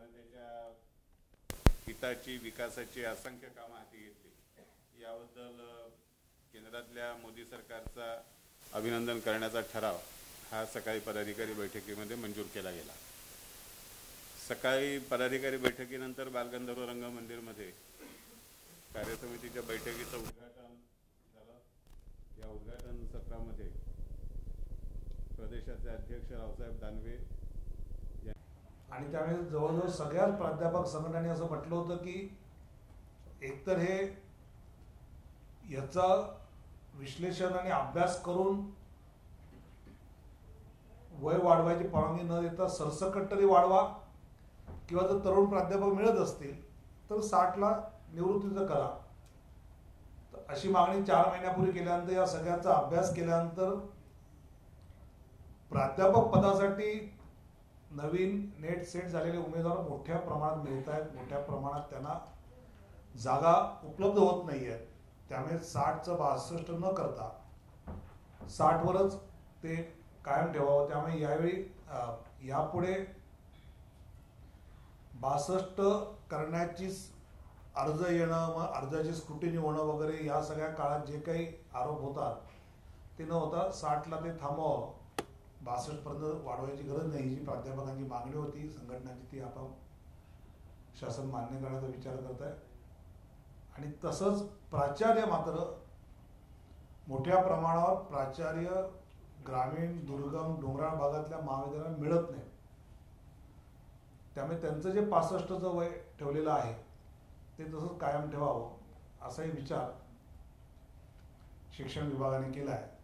जनतेच्या हिताची विकासाची असंख्य कामं हाती घेतली। याबद्दल केंद्रातल्या मोदी सरकारचा अभिनंदन करण्याचा ठराव हा सकाळी पदाधिकारी बैठकीमध्ये मंजूर केला गेला। सकाळी पदाधिकारी बैठकीनंतर बालगंधर्व रंगमंदिरमध्ये कार्यसमितीच्या बैठकीचं उद्घाटन झालं। या उद्घाटन सत्रामध्ये प्रदेशाचे अध्यक्ष रावसाहेब दानवे आणि त्यावेळेस जवळजवळ सगळ्याच प्राध्यापक संघटनांनी असं म्हटलं होतं की एकतर हे याचा विश्लेषण आणि अभ्यास करून वय वाढवायची परवानगी न देता सरसकट तरी वाढवा, किंवा जर तरुण प्राध्यापक मिळत असतील तर 60ला निवृत्तीचं करा। तर अशी मागणी 4 महिन्यापूर्वी केल्यानंतर या सगळ्याचा अभ्यास केल्यानंतर प्राध्यापक पदासाठी नवीन नेट सेट झालेले उमेदवार मोठ्या प्रमाणात मिळत आहेत, मोठ्या प्रमाणात त्यांना जागा उपलब्ध होत नाही आहेत। त्यामुळे 60चं 62 न करता 60वरच ते कायम ठेवावं। त्यामुळे यावेळी यापुढे 62 करण्याची अर्ज येणं, मग अर्जाची स्क्रुटिनी होणं वगैरे या सगळ्या काळात जे काही आरोप होतात ते न होता 60ला ते थांबवावं। 62 पर्यंत वाढवायची गरज नाही, जी प्राध्यापकांची मागणी होती संघटनांची ती आपण शासन मान्य करण्याचा विचार करत आहे। आणि तसंच प्राचार्य मात्र मोठ्या प्रमाणावर प्राचार्य ग्रामीण दुर्गम डोंगराळ भागातल्या महाविद्यालयात मिळत नाही। त्यामुळे त्यांचं जे 65चं वय ठेवलेलं आहे ते तसंच कायम ठेवावं असाही विचार शिक्षण विभागाने केला आहे।